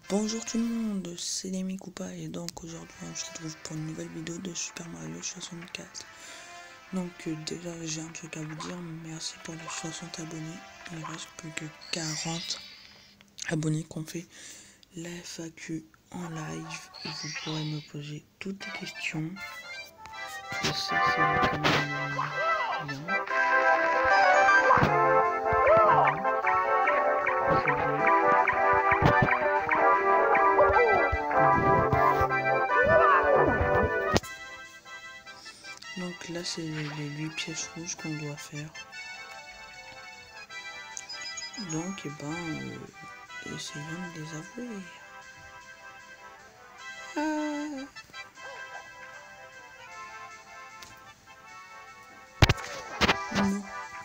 Bonjour tout le monde, c'est Demi Koopa et donc aujourd'hui on se retrouve pour une nouvelle vidéo de Super Mario 64. Donc déjà j'ai un truc à vous dire, merci pour les 60 abonnés, il reste plus que 40 abonnés qu'on fait la FAQ en live et vous pourrez me poser toutes les questions. Et ça c'est quand même bien. Donc là c'est les 8 pièces rouges qu'on doit faire. Donc essayons de les avouer. Non.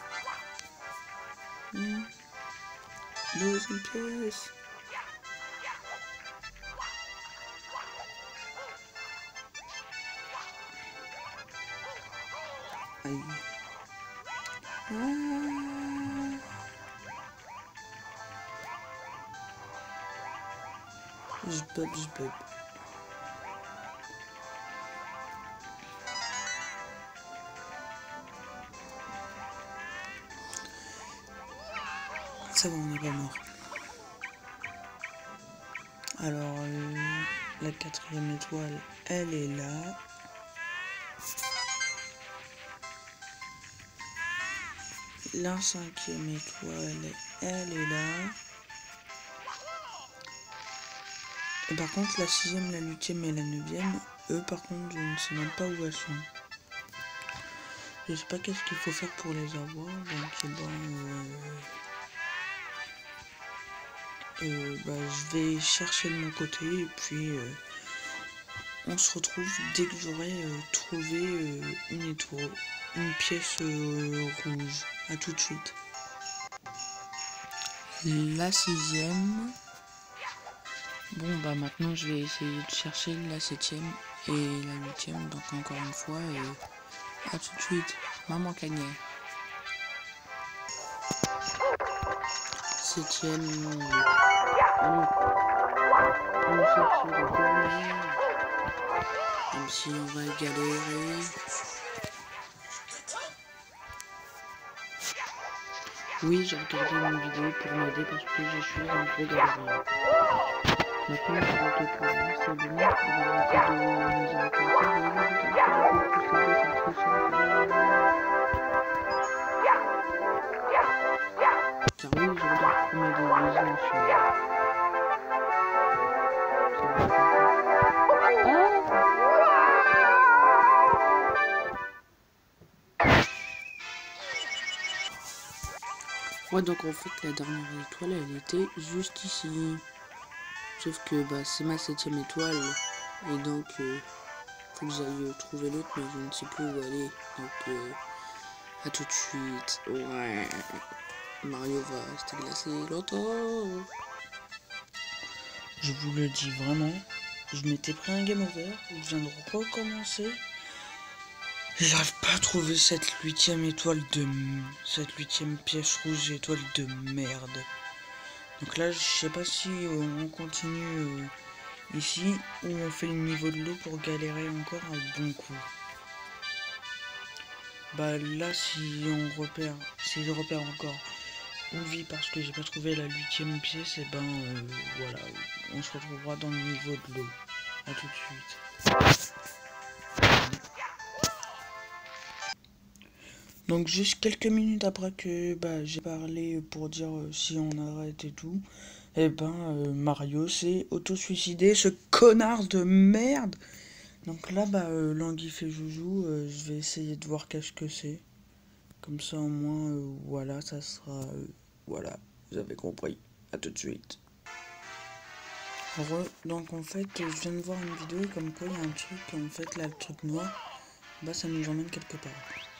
Deuxième pièce. Aïe. Je bug. Ça va, on n'est pas mort. Alors, la 4e étoile, elle est là. La 5e étoile, elle est là. Et par contre, la 6e, la 8e et la 9e, eux, par contre, je ne sais même pas où elles sont. Je sais pas qu'est-ce qu'il faut faire pour les avoir, donc je vais chercher de mon côté et puis on se retrouve dès que j'aurai trouvé une pièce rouge. À tout de suite. La 6e. Bon bah maintenant je vais essayer de chercher la 7e et la 8e, donc encore une fois et à tout de suite. Maman Cagnère. 7e. On cherche le dernier. Même si on va galérer. Oui, j'ai regardé une vidéo pour m'aider parce que je suis un peu galérien. Maintenant, je vais te pouvoir, c'est bon, on va arrêter de nous raconter. Car oui, je regarde pour m'aider, vas-y, monsieur. Ouais, donc en fait, la dernière étoile, elle était juste ici. Sauf que c'est ma 7e étoile. Et donc, faut que j'aille trouver l'autre, mais je ne sais plus où aller. Donc, à tout de suite. Ouais. Mario va rester glacé longtemps. Je vous le dis vraiment. Je m'étais pris un game over. Je viens de recommencer. J'arrive pas à trouver cette 8e étoile cette 8e pièce rouge étoile de merde. Donc là, je sais pas si on continue ici ou on fait le niveau de l'eau pour galérer encore un bon coup. Bah là, si je repère encore une vie parce que j'ai pas trouvé la 8e pièce, et voilà, on se retrouvera dans le niveau de l'eau. À tout de suite. Donc juste quelques minutes après que j'ai parlé pour dire si on arrête et tout, Mario s'est auto-suicidé, ce connard de merde. Donc là l'anguille et joujou, je vais essayer de voir qu'est-ce que c'est. Comme ça au moins voilà, ça sera voilà, vous avez compris. À tout de suite. Donc en fait je viens de voir une vidéo comme quoi il y a un truc, en fait là le truc noir, ça nous emmène quelque part.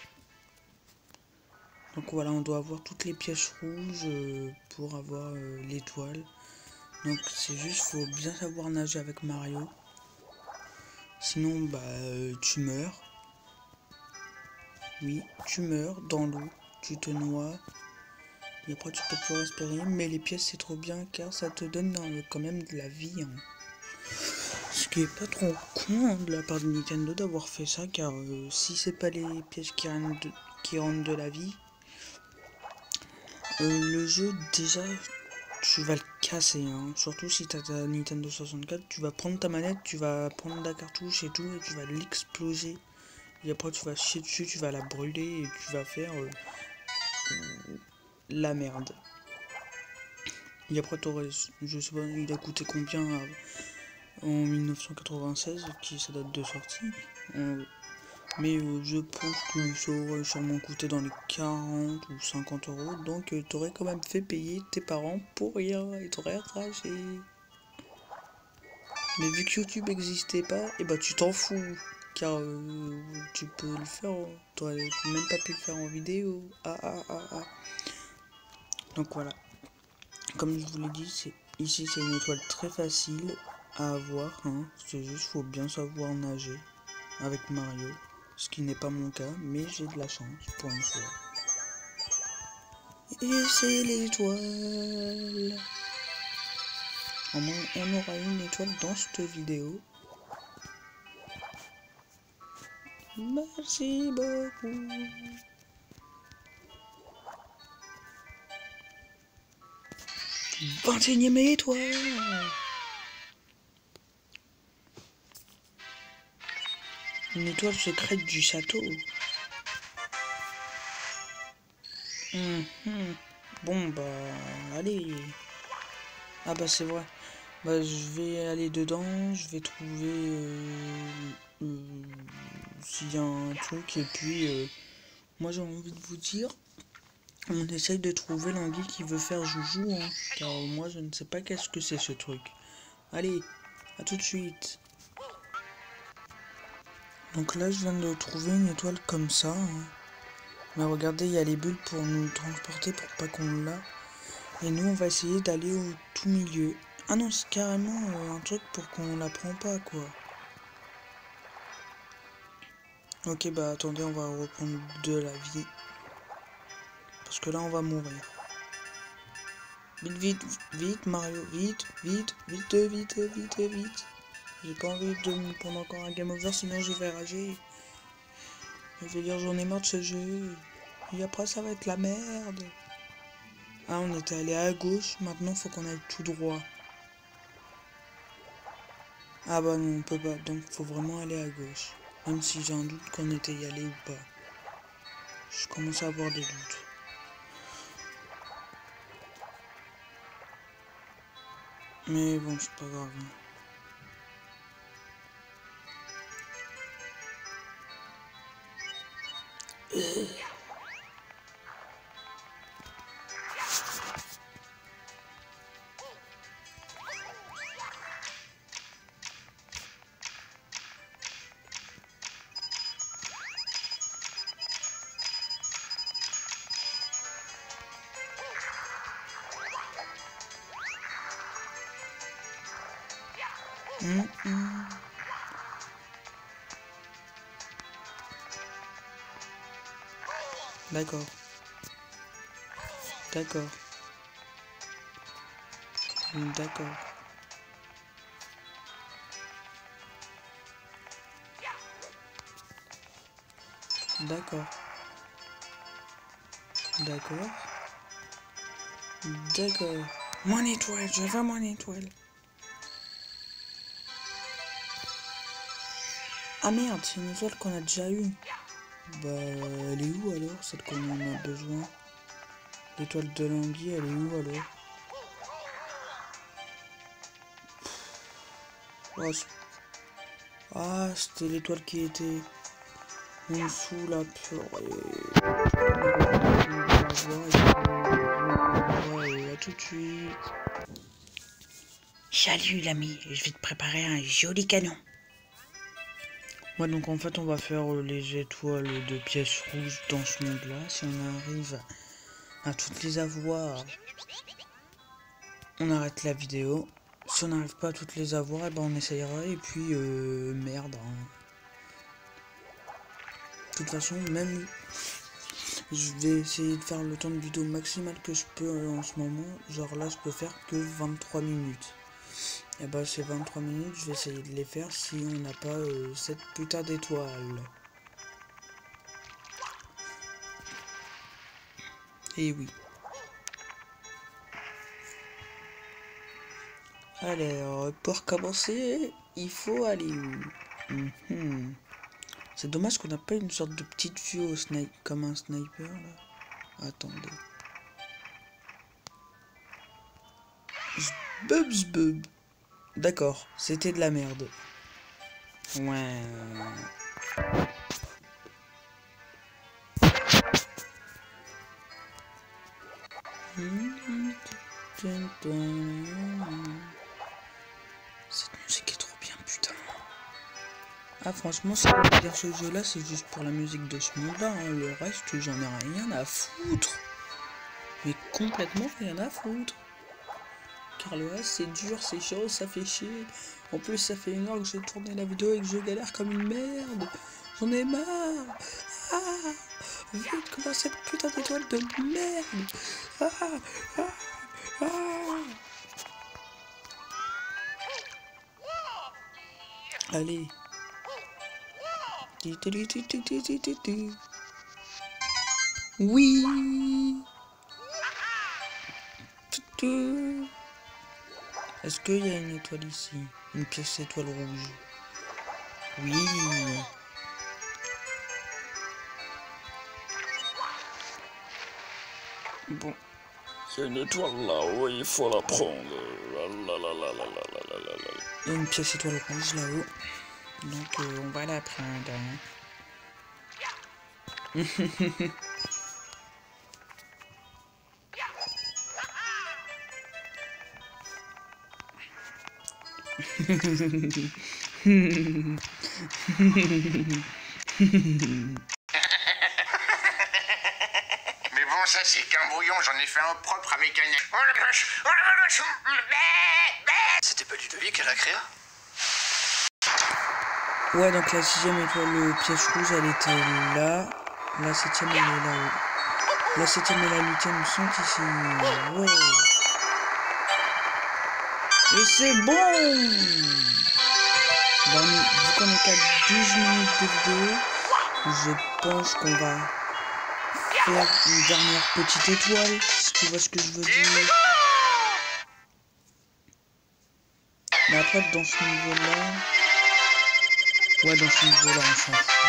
Donc voilà, on doit avoir toutes les pièces rouges pour avoir l'étoile. Donc c'est juste, faut bien savoir nager avec Mario. Sinon tu meurs. Oui, tu meurs dans l'eau, tu te noies. Et après tu peux plus respirer, mais les pièces c'est trop bien car ça te donne quand même de la vie. Hein. Ce qui est pas trop con de la part de Nintendo d'avoir fait ça, car si c'est pas les pièces qui rendent de la vie, le jeu déjà tu vas le casser, hein. Surtout si t'as ta Nintendo 64, tu vas prendre ta manette, tu vas prendre la cartouche et tout, et tu vas l'exploser. Et après tu vas chier dessus, tu vas la brûler et tu vas faire la merde. Et après t'aurais, je sais pas, il a coûté combien en 1996, qui ça date de sortie. Mais je pense que ça aurait sûrement coûté dans les 40 ou 50 euros. Donc t'aurais quand même fait payer tes parents pour rien et t'aurais ragé. Mais vu que YouTube n'existait pas, et bah tu t'en fous. Car tu peux le faire, t'aurais même pas pu le faire en vidéo. Donc voilà. Comme je vous l'ai dit, ici c'est une étoile très facile à avoir. Hein. C'est juste faut bien savoir nager avec Mario. Ce qui n'est pas mon cas, mais j'ai de la chance pour une fois. Et c'est l'étoile. Au moins, on aura une étoile dans cette vidéo. Merci beaucoup. 21e étoile. Une étoile secrète du château. Bon bah allez. Ah bah c'est vrai. Bah je vais aller dedans, je vais trouver s'il y a un truc et puis moi j'ai envie de vous dire, on essaye de trouver l'anguille qui veut faire joujou, hein, car moi je ne sais pas qu'est-ce que c'est ce truc. Allez, à tout de suite. Donc là je viens de trouver une étoile comme ça. Hein. Mais regardez, il y a les bulles pour nous transporter pour pas qu'on l'a. Et nous on va essayer d'aller au tout milieu. Ah non, c'est carrément un truc pour qu'on la prend pas quoi. Ok bah attendez, on va reprendre de la vie. Parce que là on va mourir. Vite, vite, vite Mario, vite, vite, vite, vite, vite, vite. J'ai pas envie de me prendre encore un game over, sinon je vais rager. Je vais dire j'en ai marre de ce jeu. Et après ça va être la merde. Ah on était allé à gauche, maintenant faut qu'on aille tout droit. Ah bah non on peut pas, donc faut vraiment aller à gauche. Même si j'ai un doute qu'on était y allé ou pas. Je commence à avoir des doutes. Mais bon c'est pas grave. D'accord. D'accord. D'accord. D'accord. D'accord. D'accord. Mon étoile, je veux mon étoile. Ah merde, c'est une étoile qu'on a déjà eue. Bah, elle est où alors, celle qu'on en a besoin? L'étoile de l'anguille, elle est où alors? Ah, c'était l'étoile qui était en dessous là. À tout de suite. Salut l'ami, je vais te préparer un joli canon. Ouais, donc en fait on va faire les étoiles de pièces rouges dans ce monde là. Si on arrive à toutes les avoir, on arrête la vidéo. Si on n'arrive pas à toutes les avoir, et ben on essayera et puis merde. Hein. De toute façon, Je vais essayer de faire le temps de vidéo maximal que je peux en ce moment. Genre là, je peux faire que 23 minutes. Et bah, ces 23 minutes, je vais essayer de les faire si on n'a pas cette putain d'étoile. Et oui. Alors, pour commencer, il faut aller où? C'est dommage qu'on n'a pas une sorte de petite vue au comme un sniper là. Attendez. Zbub. D'accord, c'était de la merde. Ouais. Cette musique est trop bien, putain. Ah, franchement, si on peut dire ce jeu là, c'est juste pour la musique de ce monde là, hein. Le reste, j'en ai rien à foutre. Mais complètement rien à foutre. Car le reste, c'est dur, c'est chaud, ça fait chier. En plus, ça fait une heure que j'ai tourné la vidéo et que je galère comme une merde. J'en ai marre. Ah, vite, comment cette putain d'étoile de merde. Allez. Oui. Est-ce qu'il y a une étoile ici? Une pièce étoile rouge? Oui. Bon. Il y a une étoile là-haut, il faut la prendre. Il y a une pièce étoile rouge là-haut. Donc on va la prendre. Mais bon, ça c'est qu'un brouillon, j'en ai fait un propre avec un... C'était pas Ludovic à la créa? Ouais, donc la 6ème étoile pièce rouge, elle était là. La 7ème, elle est là-haut. La 7ème et la 8ème sont ici. Ouais. Et c'est bon! Bon, vu qu'on est qu'à 12 minutes de vidéo, je pense qu'on va faire une dernière petite étoile, si tu vois ce que je veux dire. Mais après, dans ce niveau-là... Ouais, dans ce niveau-là, on s'en fout.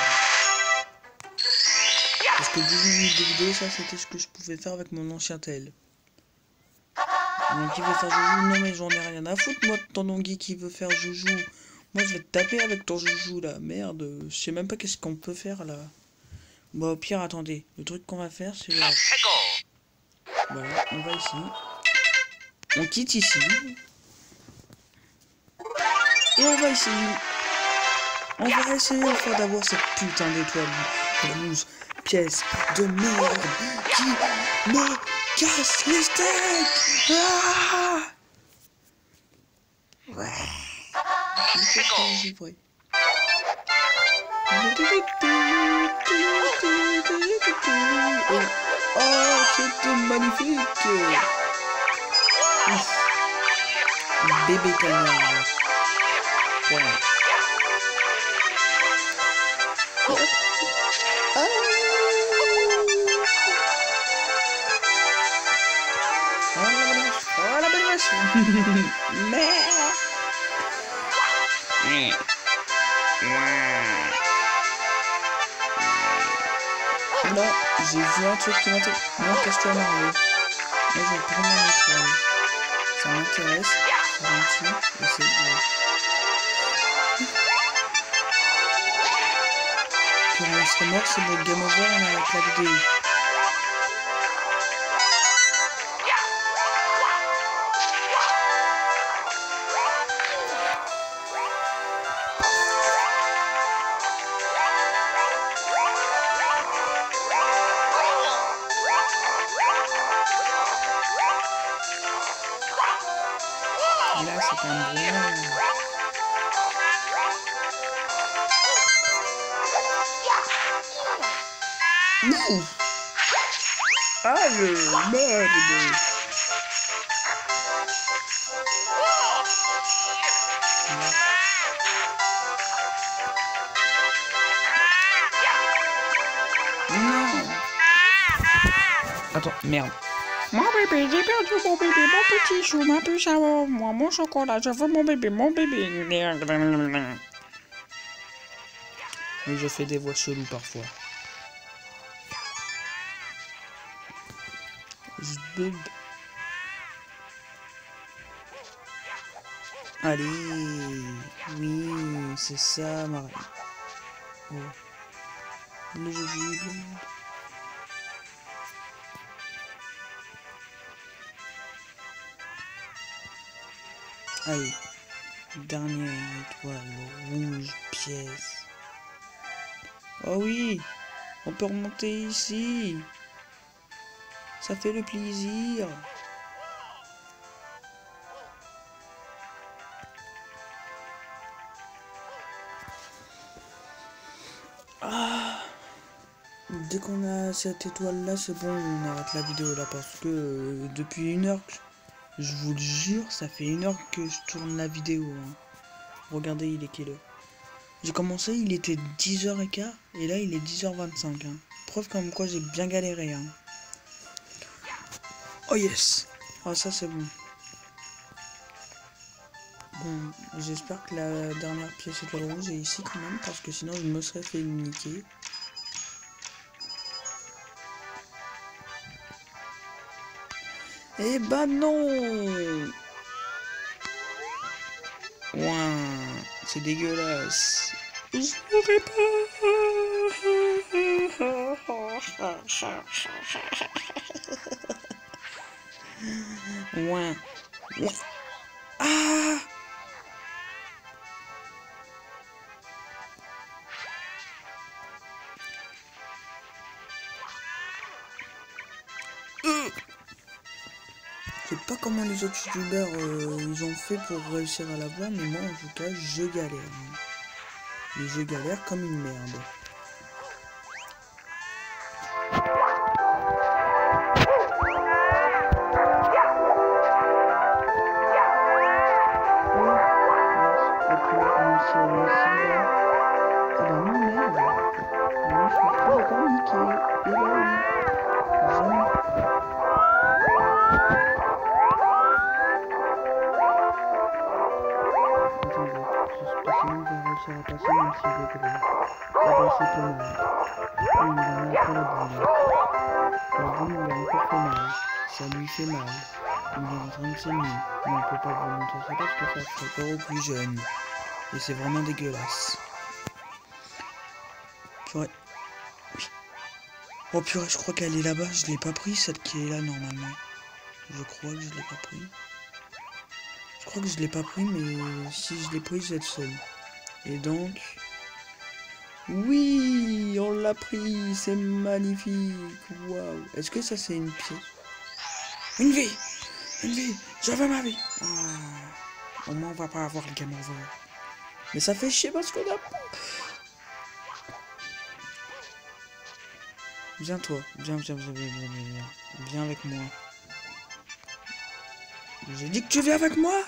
Parce que 12 minutes de vidéo, ça, c'était ce que je pouvais faire avec mon ancien tel. Donc, il veut faire joujou. Non, mais j'en ai rien à foutre, moi, de ton Nongui qui veut faire joujou. Moi, je vais te taper avec ton joujou, là. Merde, je sais même pas qu'est-ce qu'on peut faire, là. Bon, au pire, attendez. Le truc qu'on va faire, c'est... Voilà, on va ici. On quitte ici. Et on va essayer. On va essayer enfin d'avoir cette putain d'étoile rouge. Pièce de merde qui me casse les steaks. Ah ouais. Oh, c'était magnifique. Bébé canard. Ouais. Oh la belle vache. Merde. Là, j'ai vu un truc qui m'intéresse. Non, casse-toi Mario. Là, je vais prendre mon étoile. Ça m'intéresse. C'est gentil. Et c'est beau. Puis on serait mort, c'est notre game over, on arrête la vidéo. Et là, c'est un brouillon. Ouh. Aïe, merde. Non. Attends, merde. Mon bébé, j'ai perdu mon bébé, mon petit chou, ma puce à moi, mon chocolat, je veux mon bébé, mon bébé. Oui, je fais des voix cheloues parfois. Zbub. Allez, oui, c'est ça, Marie. Oh. Le jeu du monde. Allez, dernière étoile rouge, pièce. Oh oui, on peut remonter ici. Ça fait le plaisir. Ah, dès qu'on a cette étoile là, c'est bon, on arrête la vidéo là parce que depuis 1 heure, je vous le jure, ça fait 1 heure que je tourne la vidéo. Hein. Regardez, il est quelle heure? J'ai commencé, il était 10h15 et là il est 10h25. Hein. Preuve comme quoi j'ai bien galéré. Hein. Oh yes! Ah ça c'est bon. Bon, j'espère que la dernière pièce étoile rouge est ici quand même parce que sinon je me serais fait niquer. Eh ben non! Ouin, c'est dégueulasse. Je n'aurais pas. Ouin. Ouin. Ah! Je sais pas comment les autres youtubeurs ils ont fait pour réussir à l'avoir, mais moi en tout cas je galère. Et je galère comme une merde. Ça lui fait mal. Il est en train de saigner. Mais on peut pas vous montrer ça parce que ça ferait peur aux plus jeunes. Et c'est vraiment dégueulasse. Purée. Oui. Oh purée, je crois qu'elle est là-bas. Je l'ai pas pris, celle qui est là normalement. Je crois que je l'ai pas pris. Je crois que je l'ai pas pris, mais si je l'ai pris, je vais être seul. Et donc... Oui, on l'a pris, c'est magnifique. Waouh. Est-ce que ça c'est une pièce? Une vie, j'avais ma vie. Ah, au moins on va pas avoir le game over. Mais ça fait chier parce qu'on a pas. Viens toi, viens avec moi. J'ai dit que tu viens avec moi.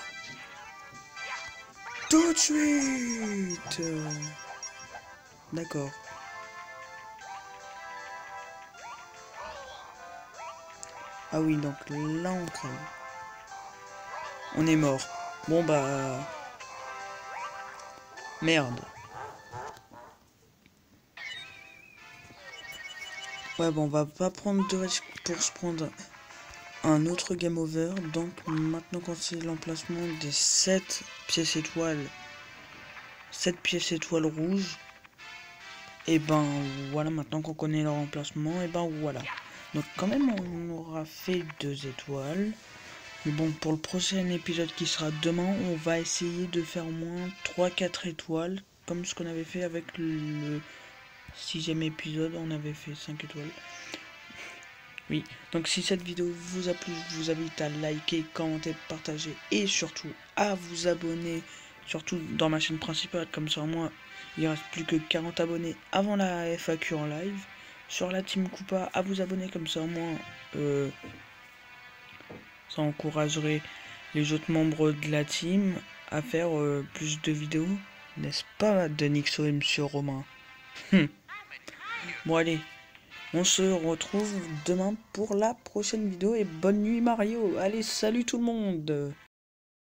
Tout de suite. D'accord. Ah oui, donc là on crève. On est mort. Bon bah... Merde. Ouais bon, on va pas prendre de risque pour se prendre un autre game over. Donc maintenant qu'on sait l'emplacement des 7 pièces étoiles, 7 pièces étoiles rouges, et ben voilà, maintenant qu'on connaît leur emplacement, et ben voilà. Donc quand même on aura fait 2 étoiles. Mais bon, pour le prochain épisode qui sera demain, on va essayer de faire au moins 3-4 étoiles. Comme ce qu'on avait fait avec le 6e épisode, on avait fait 5 étoiles. Oui, donc si cette vidéo vous a plu, je vous invite à liker, commenter, partager et surtout à vous abonner. Surtout dans ma chaîne principale, comme ça moi, il reste plus que 40 abonnés avant la FAQ en live. sur la Team Koopa à vous abonner, comme ça au moins ça encouragerait les autres membres de la team à faire plus de vidéos, n'est-ce pas, Denixo et Monsieur Romain? Bon allez, on se retrouve demain pour la prochaine vidéo et bonne nuit Mario. Allez, salut tout le monde.